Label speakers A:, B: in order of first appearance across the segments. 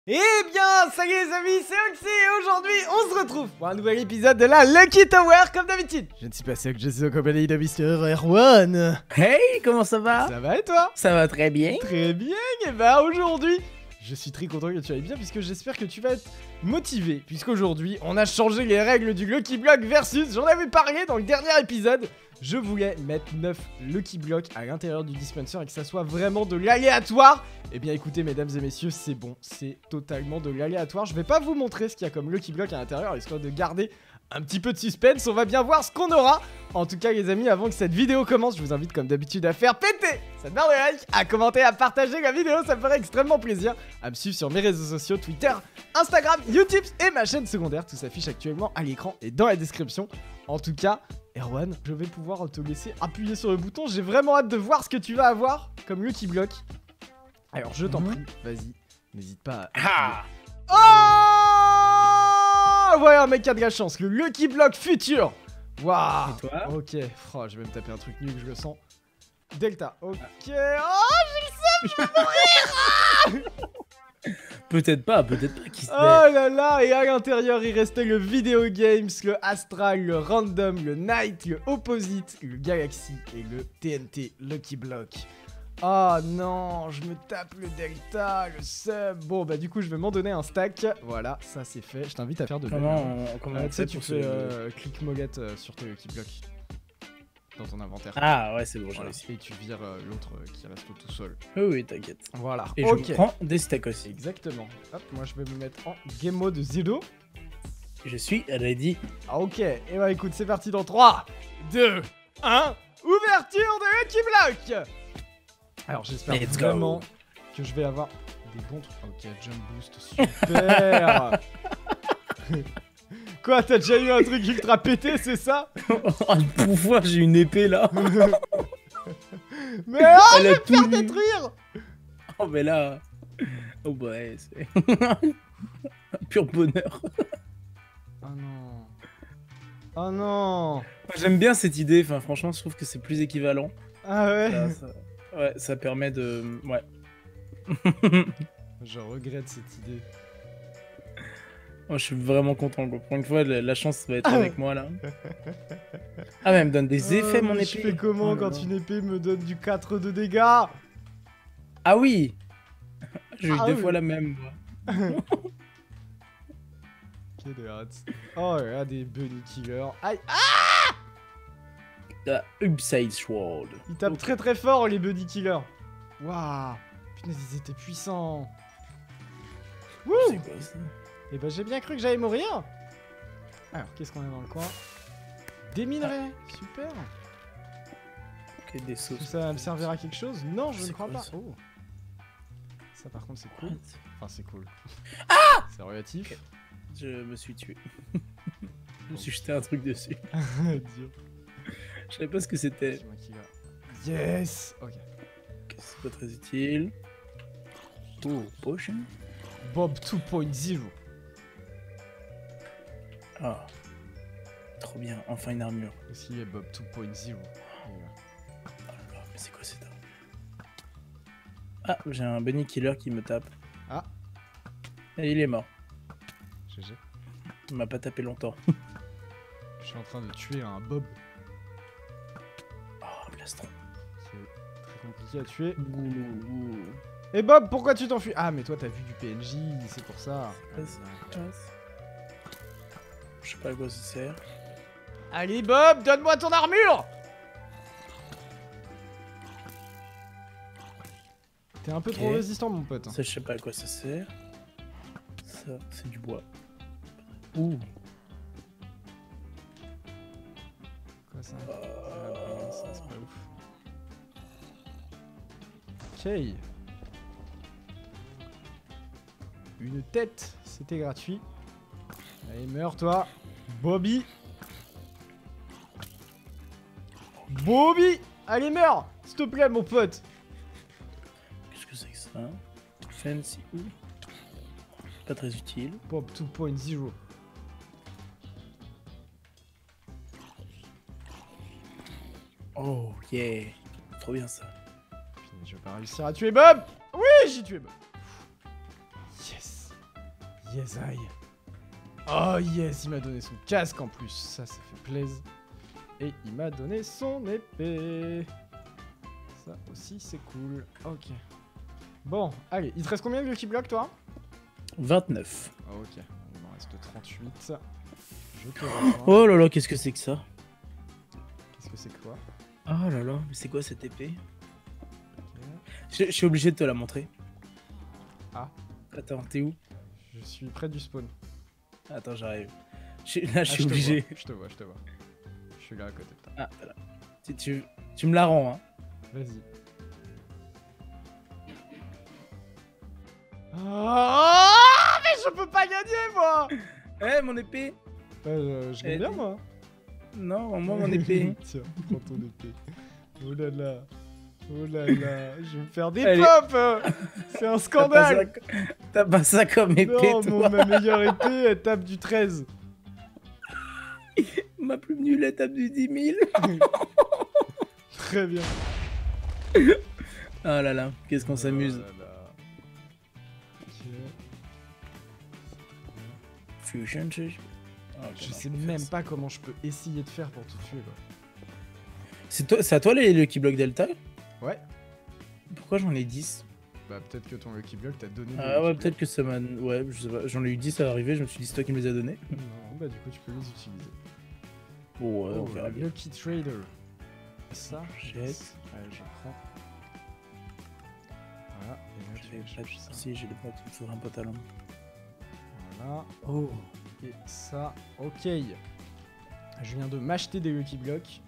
A: Eh bien, salut les amis, c'est Oxy et aujourd'hui on se retrouve pour un nouvel épisode de la Lucky Tower comme d'habitude. Je ne suis pas seul, je suis en compagnie de Mr. Erwan.
B: Hey, comment ça va?
A: Ça va et toi?
B: Ça va très bien.
A: Très bien, et bah aujourd'hui, je suis très content que tu ailles bien puisque j'espère que tu vas être motivé. Puisqu'aujourd'hui, on a changé les règles du Lucky Block versus, j'en avais parlé dans le dernier épisode. Je voulais mettre 9 Lucky Blocks à l'intérieur du dispenser et que ça soit vraiment de l'aléatoire. Eh bien écoutez mesdames et messieurs, c'est bon, c'est totalement de l'aléatoire. Je vais pas vous montrer ce qu'il y a comme Lucky Block à l'intérieur, histoire de garder un petit peu de suspense. On va bien voir ce qu'on aura. En tout cas les amis, avant que cette vidéo commence, je vous invite comme d'habitude à faire péter cette barre de like, à commenter, à partager la vidéo, ça me ferait extrêmement plaisir. À me suivre sur mes réseaux sociaux, Twitter, Instagram, YouTube et ma chaîne secondaire. Tout s'affiche actuellement à l'écran et dans la description. En tout cas, Erwan, je vais pouvoir te laisser appuyer sur le bouton. J'ai vraiment hâte de voir ce que tu vas avoir comme Lucky Block. Alors je t'en prie, vas-y, n'hésite pas à... Oh ouais, un mec qui a de la chance, le Lucky Block futur. Waouh.
B: Et toi?
A: Ok, oh, je vais me taper un truc nul, je le sens. Delta, ok. Oh, j'ai le seum, je vais mourir.
B: Peut-être pas, qui sait.
A: Oh là là, et à l'intérieur, il restait le Video Games, le Astral, le Random, le Night, le Opposite, le Galaxy et le TNT Lucky Block. Oh non, je me tape le Delta, le Sub. Bon, bah du coup, je vais m'en donner un stack. Voilà, ça c'est fait. Je t'invite à faire de
B: Comment
A: tu sais, tu fais clic molette sur tes Lucky Block dans ton inventaire.
B: Ah ouais, c'est bon, j'ai
A: Voilà.
B: réussi.
A: Et tu vires l'autre qui reste tout seul.
B: Oui, oui, t'inquiète.
A: Voilà,
B: Et
A: ok.
B: je prends des stacks aussi.
A: Exactement. Hop, moi je vais me mettre en game mode 0.
B: Je suis ready.
A: Ah, ok, et bah écoute, c'est parti dans 3, 2, 1, ouverture de Lucky Block. Alors j'espère
B: Let's
A: vraiment
B: go.
A: que je vais avoir des bons trucs. Ok, jump boost, super. Quoi, t'as déjà eu un truc ultra pété, c'est ça?
B: Oh, le pouvoir, j'ai une épée là.
A: Mais oh,
B: Elle
A: je
B: a
A: vais me
B: tout
A: faire
B: lu.
A: détruire.
B: Oh, mais là. Oh, bah, ouais, c'est. Un pur bonheur.
A: Oh non. Oh non.
B: Moi, j'aime bien cette idée, enfin, franchement, je trouve que c'est plus équivalent.
A: Ah ouais.
B: Ouais, ça permet de. Ouais.
A: Je regrette cette idée.
B: Moi, je suis vraiment content, quoi. Pour une fois, la chance va être avec moi là. Ah, mais elle me donne des effets, mon
A: mais
B: épée.
A: Je fais comment
B: Oh là
A: quand
B: là.
A: une épée me donne du 4 de dégâts?
B: Ah oui. J'ai eu
A: Ah
B: deux
A: oui.
B: fois la même, moi.
A: Quelle hâte. Oh là là, des bunny killers. Aïe.
B: La Upside Sword.
A: Ils tapent très très fort les buddy killers. Waouh. Putain, ils étaient puissants. Wouh.
B: C'est quoi ça?
A: Et bah j'ai bien cru que j'allais mourir. Alors, qu'est-ce qu'on a dans le coin? Des minerais. Super.
B: Ok, des
A: Tout
B: sauces.
A: ça va me servir à quelque chose? Non, je ne
B: C'est
A: crois
B: quoi,
A: pas.
B: ça?
A: Oh. Ça par contre c'est cool.
B: What?
A: Enfin c'est cool. Ah. C'est relatif.
B: Je me suis tué. Je me suis jeté un truc dessus.
A: Dieu.
B: Je savais pas ce que c'était.
A: C'est moi qui va. Yes. Ok.
B: Ok, c'est pas très utile. Oh, potion.
A: Bob 2.0.
B: Ah. Trop bien, enfin une armure.
A: Aussi il y a Bob 2.0.
B: Oh là là, mais c'est quoi cette arme? Ah, j'ai un bunny killer qui me tape.
A: Ah.
B: Et il est mort.
A: GG.
B: Il m'a pas tapé longtemps.
A: Je suis en train de tuer un Bob.
B: Oh, plastron.
A: C'est très compliqué à tuer.
B: Ouh.
A: Et Bob, pourquoi tu t'enfuis? Ah, mais toi t'as vu du PNJ, c'est pour ça.
B: Je sais pas à quoi ça sert.
A: Allez Bob, donne-moi ton armure. T'es un peu trop
B: Ok.
A: résistant mon pote.
B: Ça, je sais pas à quoi ça sert. Ça, c'est du bois. Ouh.
A: Quoi ça? Ça, c'est pas ouf. Ok. Une tête, c'était gratuit. Allez, meurs toi. Bobby. Bobby. Allez, meurs. S'il te plaît, mon pote.
B: Qu'est-ce que c'est que ça? Fancy. Ouh. Pas très utile.
A: Bob 2.0.
B: Oh yeah. Trop bien ça.
A: Putain, je vais pas réussir à tuer Bob. Oui, j'ai tué Bob. Yes. Yes, I. Oh yes, il m'a donné son casque en plus. Ça fait plaisir. Et il m'a donné son épée. Ça aussi, c'est cool. Ok. Bon, allez, il te reste combien de Lucky Block, toi?
B: 29.
A: Ok, il m'en reste 38. Je te rejoins.
B: Oh là là, qu'est-ce que c'est que ça?
A: Qu'est-ce que c'est que quoi?
B: Oh là là, mais c'est quoi cette épée?
A: Ok.
B: Je suis obligé de te la montrer.
A: Ah.
B: Attends, t'es où?
A: Je suis près du spawn.
B: Attends, j'arrive. Là, je suis
A: te
B: obligé.
A: vois, je te vois, je te vois. Je suis là à côté de toi.
B: Ah, voilà. Tu me la rends, hein.
A: Vas-y. Oh, mais je peux pas gagner, moi!
B: Eh, mon épée!
A: Je gagne bien, moi.
B: Non, moi, mon épée.
A: Tiens, prends ton épée. Oh là là. Oh là là. Je vais me faire des
B: Allez.
A: pops! C'est un scandale!
B: T'as pas ça comme épée,
A: Non,
B: toi.
A: ma meilleure épée, elle tape du 13.
B: Ma plus nulle, elle tape du 10 000.
A: Très bien.
B: Oh là là, qu'est-ce qu'on s'amuse.
A: Oh là là. Ok.
B: Fusion,
A: Je sais même pas comment je peux essayer de faire pour te tuer, quoi.
B: C'est à toi les Lucky Block Delta?
A: Ouais.
B: Pourquoi j'en ai 10?
A: Bah peut-être que ton Lucky Block t'a donné des
B: Ah ouais,
A: Lucky
B: peut-être que ça m'a... Ouais, je sais pas. J'en ai eu 10 à l'arrivée, je me suis dit c'est toi qui me les a donnés.
A: Block. Non, bah du coup tu peux les utiliser.
B: Bon, ouais, on
A: Oh,
B: verra bien.
A: Lucky Trader. Ça,
B: Jette.
A: Allez, je prends. Voilà, et là tu vas chercher ça.
B: Si, j'ai des potes, il me faudrait un pantalon.
A: Voilà,
B: Oh.
A: et ça, ok. Je viens de m'acheter des Lucky Blocks.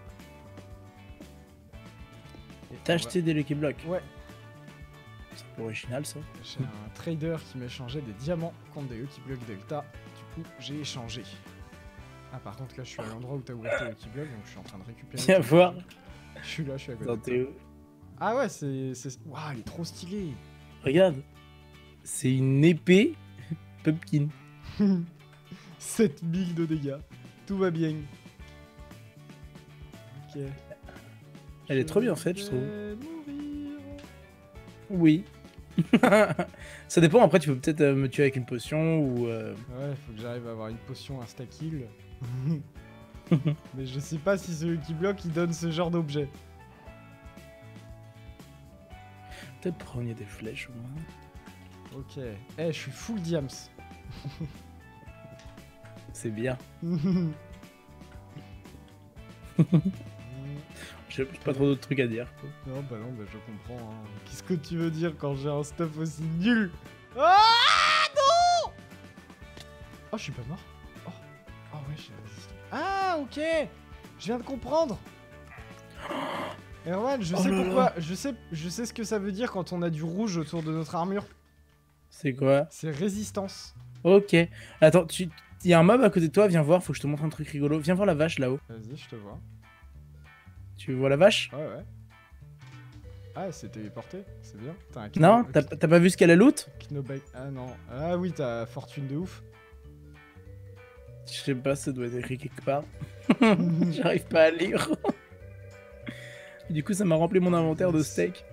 A: Et
B: T'as
A: on
B: acheté des Lucky Block?
A: va- Ouais,
B: C'est original ça.
A: j'ai un trader qui m'échangeait des diamants contre des Lucky Blocks Delta. Du coup, j'ai échangé. Ah, par contre, là, je suis à l'endroit où t'as ouvert tes Lucky Blocks, donc je suis en train de récupérer.
B: Viens
A: tes
B: voir.
A: Lucky Blocks. Je suis là, je suis à côté.
B: Attends,
A: de
B: t'es
A: toi.
B: où?
A: Ah ouais, c'est... Waouh, elle est trop stylée.
B: Regarde. C'est une épée pumpkin.
A: 7000 de dégâts. Tout va bien. Ok.
B: Elle est trop bien faite, je trouve.
A: vais mourir.
B: Oui. Ça dépend, après tu peux peut-être me tuer avec une potion ou...
A: Ouais, faut que j'arrive à avoir une potion insta-kill. Mais je sais pas si ce Lucky Block il donne ce genre d'objet.
B: Peut-être prendre des flèches au moins.
A: Ok. Eh, je suis full diams.
B: C'est bien. J'ai pas trop d'autres trucs à dire. Quoi.
A: Non, bah je comprends. Hein. Qu'est-ce que tu veux dire quand j'ai un stuff aussi nul? Ah non! Oh, je suis pas mort. Oh, oh ouais, j'ai résisté. Ah, ok. Je viens de comprendre. Erwan, je sais pourquoi. Je sais ce que ça veut dire quand on a du rouge autour de notre armure.
B: C'est quoi?
A: C'est résistance.
B: Ok. Attends, il y a un mob à côté de toi, viens voir, faut que je te montre un truc rigolo. Viens voir la vache là-haut.
A: Vas-y, je te vois.
B: Tu vois la vache?
A: Ouais, ouais. Ah, c'est téléporté, c'est bien. T'as un
B: Non? T'as pas vu ce qu'elle a loot?
A: Knobike. Ah non. Ah oui, t'as fortune de ouf.
B: Je sais pas, ça doit être écrit quelque part. J'arrive pas à lire. Et du coup, ça m'a rempli mon inventaire de steak.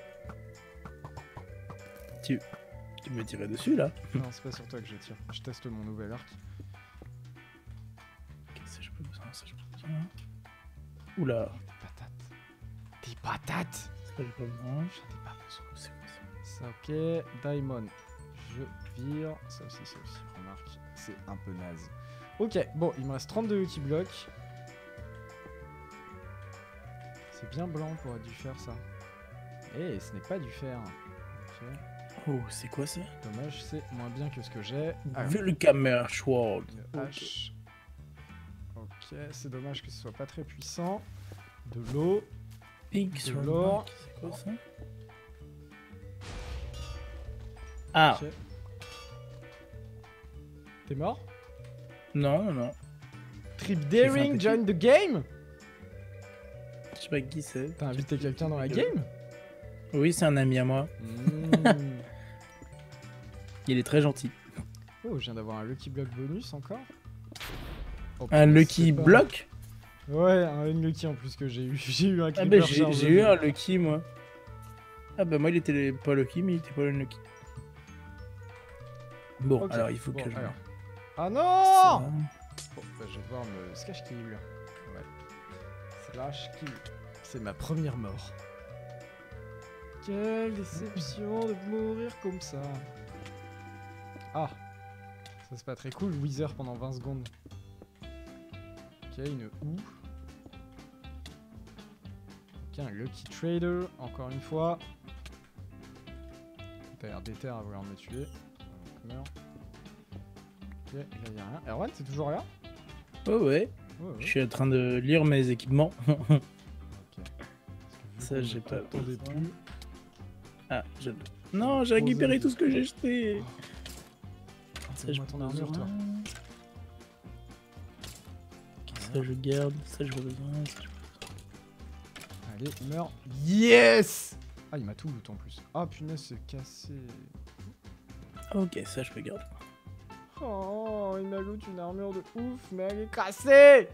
B: Tu me tirais dessus là?
A: Non, c'est pas sur toi que je tire. Je teste mon nouvel arc.
B: Qu'est-ce que je peux besoin? Ça, je peux besoin. Oula.
A: Des patates.
B: Ça, j'ai pas besoin.
A: J'en ai pas besoin.
B: C'est quoi ça?
A: Ça, ok. Diamond. Je vire. Ça aussi. Remarque, c'est un peu naze. Ok, bon, il me reste 32 Lucky Blocks. C'est bien blanc pour être du fer, ça. Eh, ce n'est pas du fer. Ok.
B: Oh, c'est quoi ça?
A: Dommage, c'est moins bien que ce que j'ai.
B: Vulcamer Sword.
A: H. Ok, c'est dommage que ce soit pas très puissant. De l'eau.
B: Pink
A: de
B: Sword.
A: l'or.
B: C'est quoi ça? Ah,
A: Ok. T'es mort?
B: non.
A: Trip
B: J'ai fait un
A: Daring,
B: petit-
A: join the game?
B: Je sais pas qui c'est.
A: T'as invité quelqu'un dans la game?
B: Oui, c'est un ami à moi. Il est très gentil.
A: Oh, je viens d'avoir un Lucky Block bonus encore. Oh,
B: Un
A: putain,
B: Lucky
A: c'est pas-
B: Block?
A: Ouais, un Lucky en plus que j'ai eu. J'ai eu un
B: Ah
A: Creeper
B: bah
A: chargé.
B: j'ai eu un Lucky moi. Ah bah moi il était pas Lucky mais il était pas Lucky. Bon,
A: Ok,
B: alors il faut
A: bon,
B: que je...
A: alors. Ah non
B: Ça.
A: Bon, bah, je vais devoir me slash kill. Ouais. Slash kill. C'est ma première mort. Quelle déception de mourir comme ça. Ah. Ça c'est pas très cool, Wither pendant 20 secondes. Ok, une houe. Ok, un Lucky Trader, encore une fois. T'as l'air déter à vouloir me tuer. Donc, meurs. Ok, là y'a rien. Erwan, t'es toujours là?
B: Ouais, ouais.
A: Ouais, ouais.
B: Je suis en train de lire mes équipements.
A: Ok. Parce que vu
B: Ça,
A: qu'on
B: j'ai
A: ne
B: pas
A: t'entendait
B: besoin.
A: plus.
B: Ah, je... Non, j'ai récupéré tout ce que j'ai jeté. Ça,
A: Donne-moi ton armure, toi.
B: Ça, je garde. Ça, je besoin. Ça, je...
A: Allez, meurs. Yes! Ah, il m'a tout loot en plus. Ah, punaise, c'est cassé.
B: Ok, ça, je peux garder.
A: Oh, il m'a loot une armure de ouf, mais elle est cassée!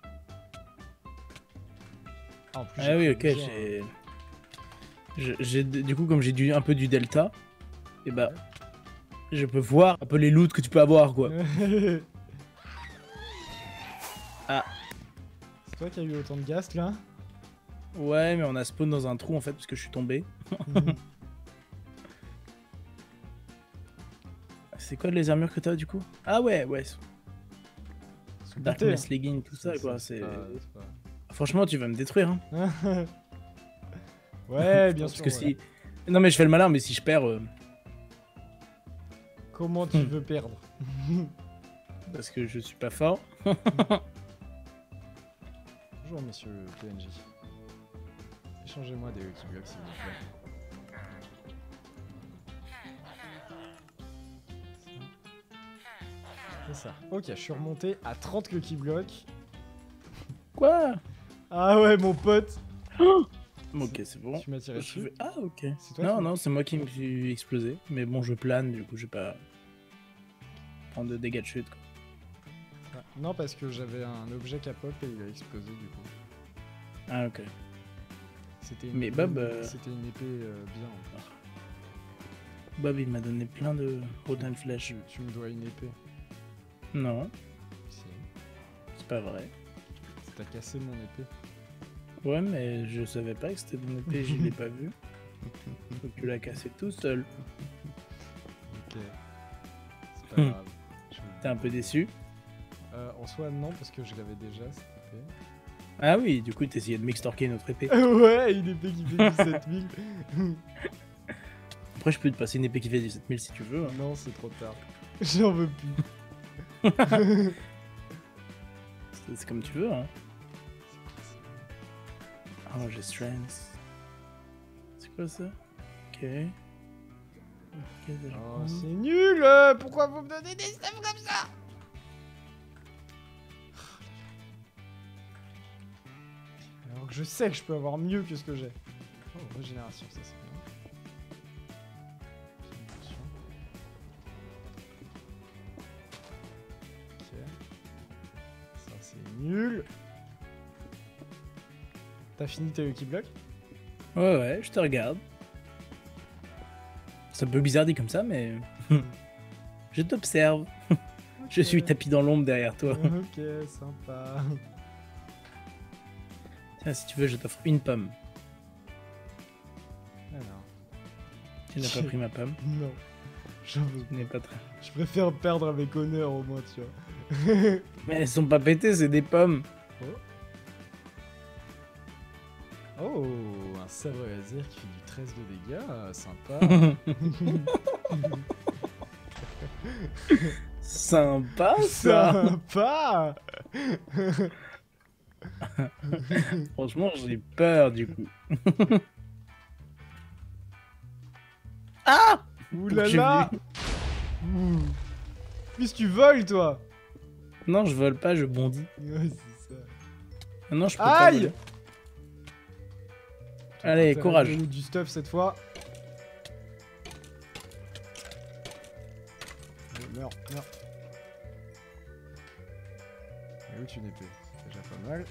A: Ah, en plus,
B: Ah oui, ok,
A: plusieurs,
B: j'ai... Du coup, comme j'ai un peu du delta, et bah... Je peux voir un peu les loots que tu peux avoir, quoi. Ah.
A: C'est toi qui as eu autant de gaz, là?
B: Ouais, mais on a spawn dans un trou, en fait, parce que je suis tombé. C'est quoi les armures que t'as, du coup? Ah ouais, ouais. Darkness Legging, tout ça, quoi. C'est... Franchement, tu vas me détruire, hein.
A: Ouais, bien sûr.
B: Que
A: Ouais.
B: si... Non, mais je fais le malin, mais si je perds...
A: Comment tu veux perdre?
B: Parce que je suis pas fort.
A: Bonjour, monsieur PNJ. Échangez-moi des Lucky Blocks, s'il vous plaît. C'est ça. Ok, je suis remonté à 30 Lucky Blocks.
B: Quoi?
A: Ah ouais, mon pote.
B: Ok, c'est bon.
A: Tu m'as tiré dessus.
B: Ah, ok.
A: C'est toi
B: Non,
A: qui-
B: non, c'est moi qui me suis explosé. Mais bon, je plane, du coup, je vais pas prendre de dégâts de chute, quoi.
A: Ouais. Non, parce que j'avais un objet qui a pop et il a explosé du coup.
B: Ah, ok.
A: C'était une,
B: Mais
A: épée-
B: Bob,
A: C'était une épée bien en plus.
B: Bob, il m'a donné plein de Rotten Flash.
A: Tu me dois une épée.
B: Non,
A: Si.
B: c'est pas vrai.
A: T'as cassé mon épée.
B: Ouais, mais je savais pas que c'était mon épée, je l'ai pas vu. Donc tu l'as cassé tout seul.
A: Ok. C'est pas grave.
B: T'es un peu déçu?
A: En soi, non, parce que je l'avais déjà cette épée.
B: Ah oui, du coup, t'essayais de m'extorquer notre épée.
A: Ouais, une épée qui fait du 7000.
B: Après, je peux te passer une épée qui fait du 7000 si tu veux. Hein.
A: Non, c'est trop tard. J'en veux plus.
B: C'est comme tu veux. Hein. Oh, j'ai strength. C'est quoi ça? Ok. Ok, déjà.
A: Oh, c'est nul! Pourquoi vous me donnez des stuff comme ça? Alors que je sais que je peux avoir mieux que ce que j'ai. Oh, régénération, ça c'est bien. Régénération. Ok. Ça c'est nul. T'as fini tes Lucky Blocks?
B: Ouais, ouais, je te regarde. C'est un peu bizarre dit comme ça, mais... je t'observe. Je suis tapis dans l'ombre derrière toi.
A: Ok, sympa.
B: Tiens, si tu veux, je t'offre une pomme.
A: Alors.
B: Tu n'as pas pris ma pomme.
A: Non. J'en veux
B: Tu n'es pas très...
A: Je préfère perdre avec honneur au moins, tu vois.
B: Mais elles sont pas pétées, c'est des pommes.
A: Oh, un sabre laser qui fait du 13 de dégâts, sympa.
B: Sympa, ça.
A: Sympa.
B: Franchement, j'ai peur, du coup. Ah!
A: Ouh
B: J'ai
A: là là. Ouh. Qu'est-ce que tu voles, toi?
B: Non, je vole pas, je bondis.
A: Ouais, c'est ça.
B: Ah non, je peux pas
A: Aïe.
B: voler. Allez,
A: T'as
B: courage.
A: donné du stuff cette fois. Allez, meurs, meurs. Et où tu n'es plus? C'est déjà pas mal.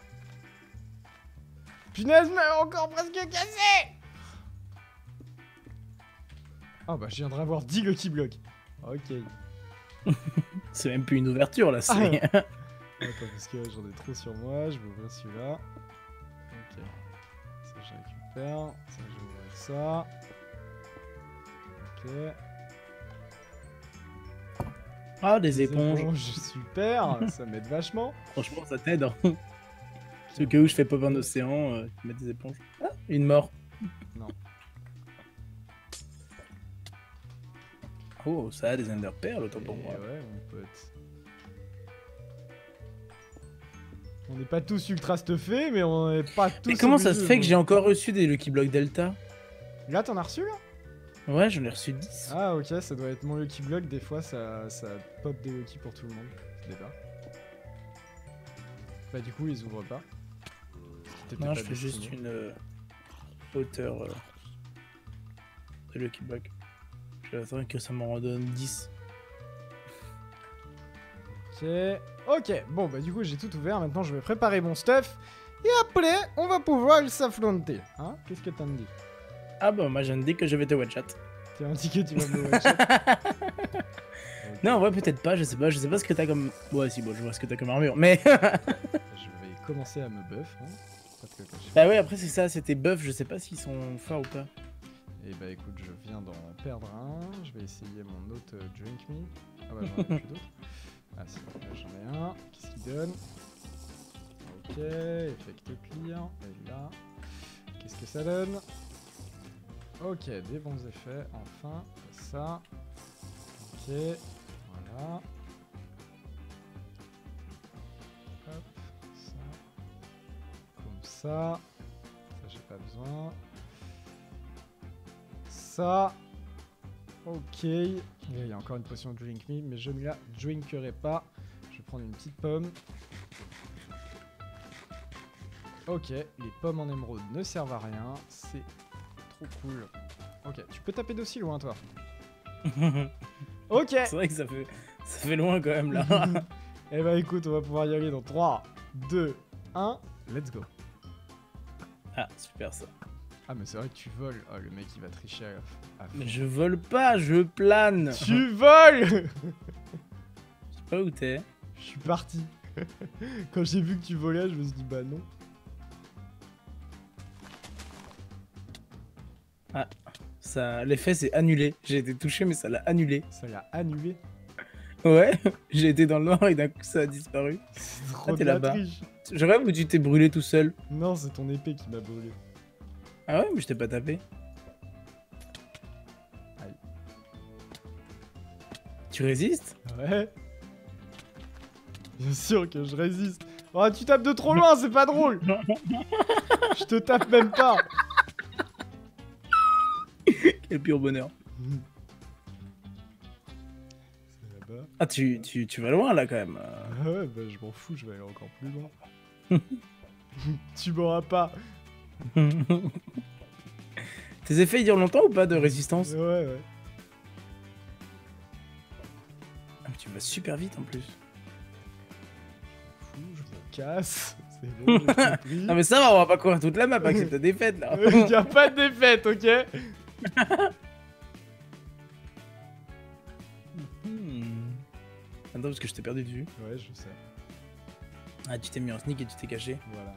A: Punaise, mais encore presque cassé! Ah bah je viendrai avoir 10 Lucky Blocks. Ok.
B: C'est même plus une ouverture là, c'est.
A: Attends, parce que j'en ai trop sur moi, je vais ouvrir celui-là. Ok. Ça, je récupère. Ça, je vais ouvrir ça. Ok.
B: Ah, des éponges.
A: Super, ça m'aide vachement.
B: Franchement, ça t'aide. Hein. C'est au cas où je fais pop un océan, tu mets des éponges. Ah, une mort.
A: Non.
B: Oh, ça a des Ender Pearls, autant pour
A: Et
B: moi.
A: ouais, mon pote. On n'est pas tous ultra stuffés, mais on n'est pas tous.
B: Mais comment ça se
A: obligés,
B: fait que
A: bon.
B: j'ai encore reçu des Lucky Block Delta?
A: Là, t'en as reçu là?
B: Ouais, j'en ai reçu 10.
A: Ah, ok, ça doit être mon Lucky Block. Des fois, ça pop des Lucky pour tout le monde. Je l'ai pas. Bah, du coup, ils ouvrent pas. C'était
B: Non,
A: pas
B: je fais juste
A: destiné.
B: une hauteur de Lucky Block. Je vais attendre que ça m'en redonne 10.
A: Ok. Ok, bon, bah, du coup, j'ai tout ouvert. Maintenant, je vais préparer mon stuff. Et après, on va pouvoir s'affronter. Hein? Qu'est-ce que t'en dis?
B: Ah bah, moi, je viens de dire que je vais te one-shot.
A: T'es un ticket, tu vas me one-shot.
B: Non, en vrai, peut-être pas, je sais pas ce que t'as comme. Ouais, si, bon, je vois ce que t'as comme armure, mais.
A: Je vais commencer à me buff. Hein. Pas de cacher.
B: Bah ouais, après, c'est ça, c'était buff, je sais pas s'ils sont forts ou pas.
A: Et bah écoute, je viens d'en perdre un. Je vais essayer mon autre Drink Me. Ah bah j'en ai plus d'autres. Ah si, là j'en ai un. Qu'est-ce qu'il donne? Ok, effect clear. Et là, qu'est-ce que ça donne? Ok, des bons effets. Enfin, ça. Ok, voilà. Hop, ça. Comme ça. Ça j'ai pas besoin. Ça. Ok. Il y a encore une potion de Drink Me, mais je ne la drinkerai pas. Je vais prendre une petite pomme. Ok, les pommes en émeraude ne servent à rien. C'est trop cool. Ok, tu peux taper d'aussi loin, toi. Ok.
B: C'est vrai que ça fait loin quand même là.
A: Eh bah écoute, on va pouvoir y aller dans 3, 2, 1. Let's go.
B: Ah, super ça.
A: Ah mais c'est vrai que tu voles. Oh, le mec il va tricher à fond.
B: Mais je vole pas, je plane.
A: Tu voles.
B: Je sais pas où t'es.
A: Je suis parti. Quand j'ai vu que tu volais, je me suis dit bah non.
B: Ah, ça, l'effet c'est annulé. J'ai été touché, mais ça l'a annulé.
A: Ça l'a annulé.
B: Ouais, j'ai été dans le noir et d'un coup ça a disparu.
A: C'est trop
B: t'es
A: de la
B: là-bas.
A: triche.
B: Je rêve où tu t'es brûlé tout seul.
A: Non, c'est ton épée qui m'a brûlé.
B: Ah ouais, mais je t'ai pas tapé.
A: Aïe.
B: Tu résistes?
A: Ouais. Bien sûr que je résiste. Oh, tu tapes de trop loin, c'est pas drôle. Je te tape même pas.
B: Quel pur bonheur.
A: C'est là-bas.
B: Ah, tu vas loin là quand même.
A: Ah ouais, bah je m'en fous, je vais aller encore plus loin. Tu m'auras pas.
B: Tes effets ils durent longtemps ou pas de résistance?
A: Ouais, ouais.
B: Ah, mais tu vas super vite en plus.
A: Fou, je me casse. C'est bon, j'ai compris.
B: Non mais ça va, on va pas courir toute la map avec cette défaite là.
A: Il y a pas de défaite, ok?
B: Attends parce que je t'ai perdu de vue.
A: Ouais, je sais.
B: Ah, tu t'es mis en sneak et tu t'es caché.
A: Voilà.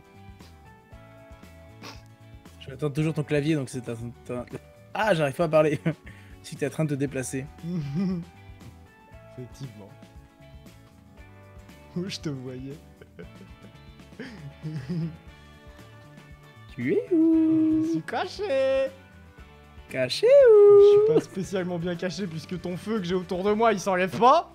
B: Je attends toujours ton clavier donc c'est Ah, j'arrive pas à parler. Si t'es en train de te déplacer.
A: Effectivement. Où je te voyais.
B: Tu es où?
A: Je suis caché.
B: Caché
A: Je
B: où?
A: suis pas spécialement bien caché puisque ton feu que j'ai autour de moi il s'enlève pas.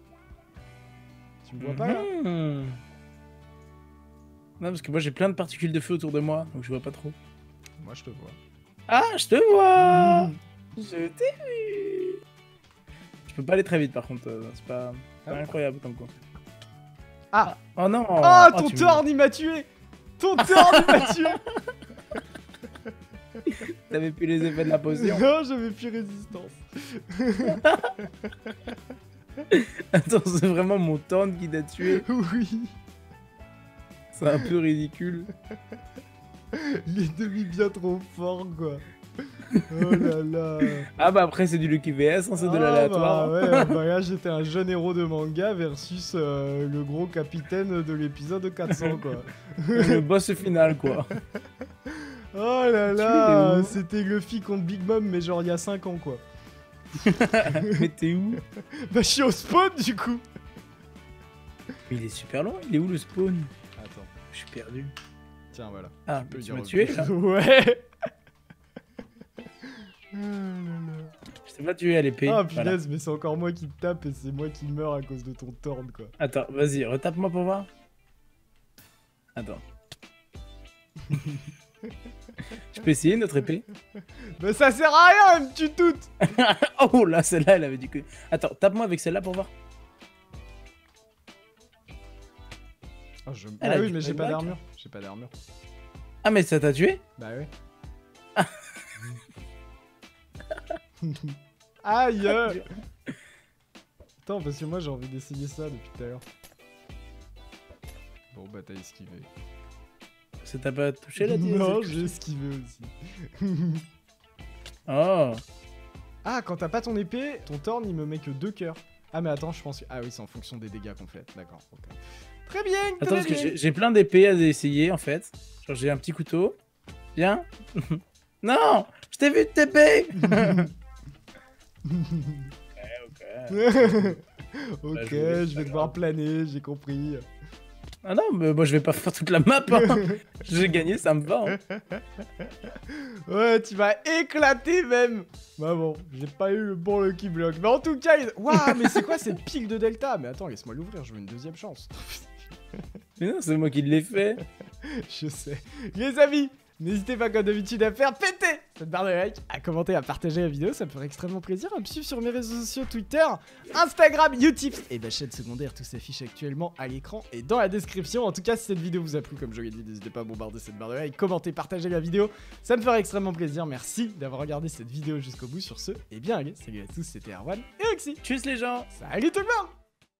A: Tu me vois pas là?
B: Non parce que moi j'ai plein de particules de feu autour de moi donc je vois pas trop.
A: Moi je te vois.
B: Ah, je te vois. Je t'ai vu. Je peux pas aller très vite par contre, c'est pas incroyable comme quoi.
A: Ah.
B: Oh non.
A: Oh, ton
B: tu me-
A: Thorn il m'a tué. Ton Thorn il m'a tué.
B: T'avais plus les effets de la potion.
A: Non, j'avais plus résistance.
B: Attends, c'est vraiment mon Thorn qui t'a tué.
A: Oui.
B: C'est un peu ridicule.
A: Il est demi bien trop fort quoi. Oh là là.
B: Ah bah après c'est du Lucky VS, hein, c'est de l'aléatoire.
A: Bah, ouais, bah là j'étais un jeune héros de manga versus le gros capitaine de l'épisode 400 quoi.
B: Le boss final quoi.
A: Oh là là, c'était Luffy contre Big Mom mais genre il y a 5 ans quoi.
B: Mais t'es où?
A: Bah je suis au spawn du coup.
B: Mais il est super loin, il est où le spawn?
A: Attends,
B: Je suis perdu.
A: tiens voilà.
B: Ah,
A: peux
B: tu
A: dire
B: m'as
A: au
B: tué
A: pire.
B: là?
A: Ouais. Oh là là.
B: Je t'ai pas tué à l'épée.
A: Ah
B: Voilà.
A: punaise, mais c'est encore moi qui te tape et c'est moi qui meurs à cause de ton torn quoi.
B: Attends, vas-y, retape-moi pour voir. Attends. Je peux essayer notre épée?
A: Bah ça sert à rien, elle me tue toute.
B: Oh là, celle-là, elle avait dit que... Attends, tape-moi avec celle-là pour voir.
A: Ah,
B: Elle a
A: oui
B: du
A: mais j'ai pas
B: playback.
A: d'armure. J'ai pas d'armure.
B: Ah mais ça t'a tué?
A: Bah ouais. Aïe. Attends, parce que moi j'ai envie d'essayer ça depuis tout à l'heure. Bon bah t'as esquivé.
B: Ça t'a pas touché la dièse?
A: Non, j'ai esquivé aussi.
B: Oh.
A: Ah, quand t'as pas ton épée, ton torn il me met que 2 cœurs. Ah mais attends, je pense que... Ah oui, c'est en fonction des dégâts qu'on fait. D'accord, ok. Très bien,
B: Attends,
A: très
B: parce que
A: bien.
B: j'ai plein d'épées à essayer en fait. Genre j'ai un petit couteau. Viens. Non, je t'ai vu te TP.
A: Ok,
B: Bah,
A: je vais devoir planer, j'ai compris.
B: Ah non, mais moi je vais pas faire toute la map. Hein. J'ai gagné, ça me va. Hein.
A: Ouais, tu vas éclater même. Bah bon, j'ai pas eu le bon Lucky Block. Mais en tout cas, waouh, mais c'est quoi cette pile de delta? Mais attends, laisse-moi l'ouvrir, je veux une deuxième chance.
B: Mais non, c'est moi qui l'ai fait.
A: Je sais. Les amis, n'hésitez pas comme d'habitude à faire péter cette barre de like, à commenter, à partager la vidéo, ça me ferait extrêmement plaisir, à me suivre sur mes réseaux sociaux, Twitter, Instagram, YouTube et ma chaîne secondaire, tout s'affiche actuellement à l'écran et dans la description. En tout cas, si cette vidéo vous a plu, comme je l'ai dit, n'hésitez pas à bombarder cette barre de like, commenter, partager la vidéo, ça me ferait extrêmement plaisir. Merci d'avoir regardé cette vidéo jusqu'au bout. Sur ce, et bien allez, salut à tous, c'était Erwan et Oxy.
B: Tchuss les gens.
A: Salut tout le monde.